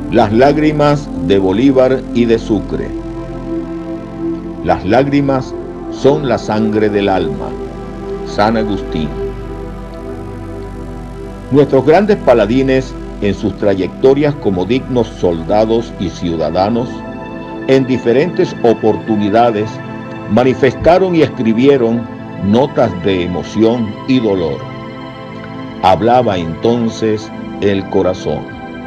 Las lágrimas de Bolívar y de Sucre. Las lágrimas son la sangre del alma. San Agustín. Nuestros grandes paladines, en sus trayectorias como dignos soldados y ciudadanos, en diferentes oportunidades manifestaron y escribieron notas de emoción y dolor. Hablaba entonces el corazón.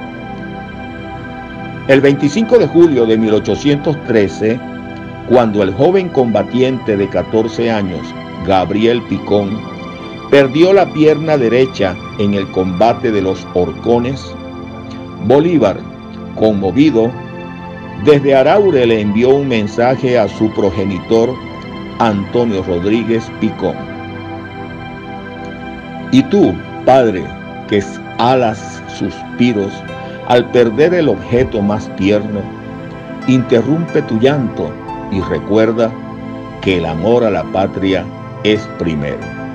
El 25 de julio de 1813, cuando el joven combatiente de 14 años, Gabriel Picón, perdió la pierna derecha en el combate de los Horcones, Bolívar, conmovido, desde Araure le envió un mensaje a su progenitor, Antonio Rodríguez Picón. Y tú, padre, que alas suspiros al perder el objeto más tierno, interrumpe tu llanto y recuerda que el amor a la patria es primero.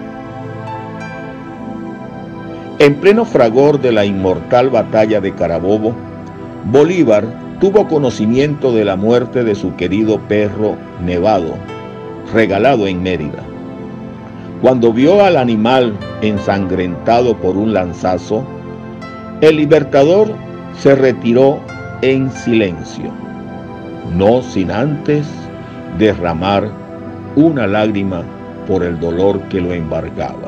En pleno fragor de la inmortal batalla de Carabobo, Bolívar tuvo conocimiento de la muerte de su querido perro Nevado, regalado en Mérida. Cuando vio al animal ensangrentado por un lanzazo, el libertador se retiró en silencio, no sin antes derramar una lágrima por el dolor que lo embargaba.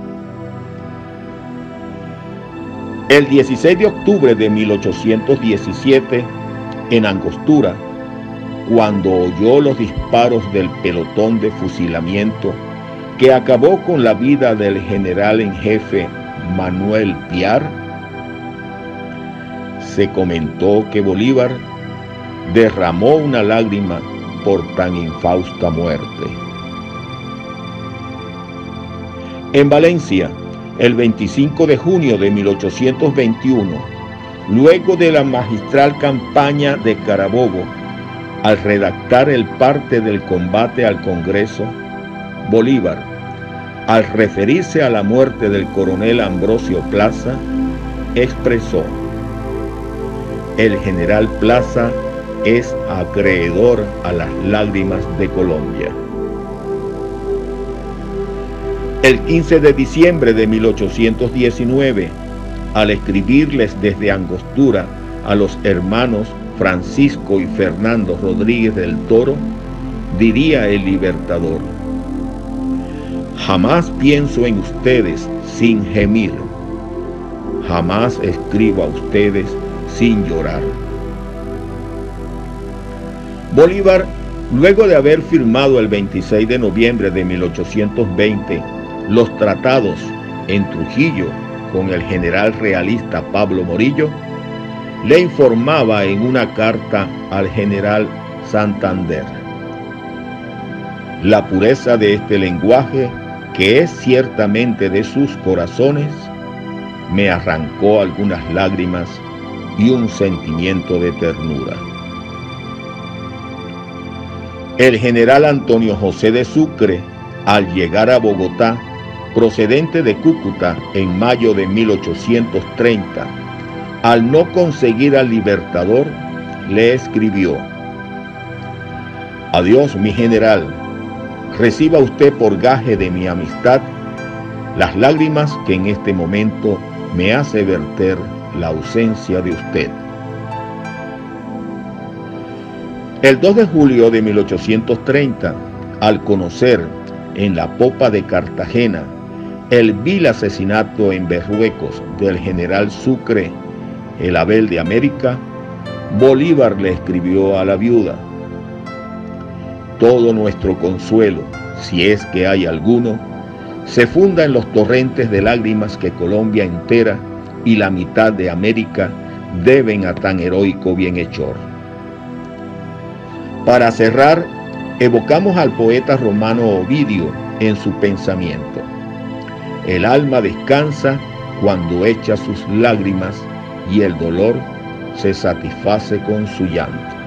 El 16 de octubre de 1817, en Angostura, cuando oyó los disparos del pelotón de fusilamiento que acabó con la vida del general en jefe Manuel Piar, se comentó que Bolívar derramó una lágrima por tan infausta muerte. En Valencia, el 25 de junio de 1821, luego de la magistral campaña de Carabobo, al redactar el parte del combate al Congreso, Bolívar, al referirse a la muerte del coronel Ambrosio Plaza, expresó: el general Plaza es acreedor a las lágrimas de Colombia. El 15 de diciembre de 1819, al escribirles desde Angostura a los hermanos Francisco y Fernando Rodríguez del Toro, diría el libertador: jamás pienso en ustedes sin gemir, jamás escribo a ustedes sin llorar. Bolívar, luego de haber firmado el 26 de noviembre de 1820 los tratados en Trujillo con el general realista Pablo Morillo, le informaba en una carta al general Santander: la pureza de este lenguaje, que es ciertamente de sus corazones, me arrancó algunas lágrimas y un sentimiento de ternura. El general Antonio José de Sucre, al llegar a Bogotá, procedente de Cúcuta en mayo de 1830, al no conseguir al libertador, le escribió: adiós, mi general, reciba usted por gaje de mi amistad las lágrimas que en este momento me hace verter la ausencia de usted. El 2 de julio de 1830, al conocer en la popa de Cartagena el vil asesinato en Berruecos del general Sucre, el Abel de América, Bolívar le escribió a la viuda: todo nuestro consuelo, si es que hay alguno, se funda en los torrentes de lágrimas que Colombia entera y la mitad de América deben a tan heroico bienhechor. Para cerrar, evocamos al poeta romano Ovidio en su pensamiento: el alma descansa cuando echa sus lágrimas y el dolor se satisface con su llanto.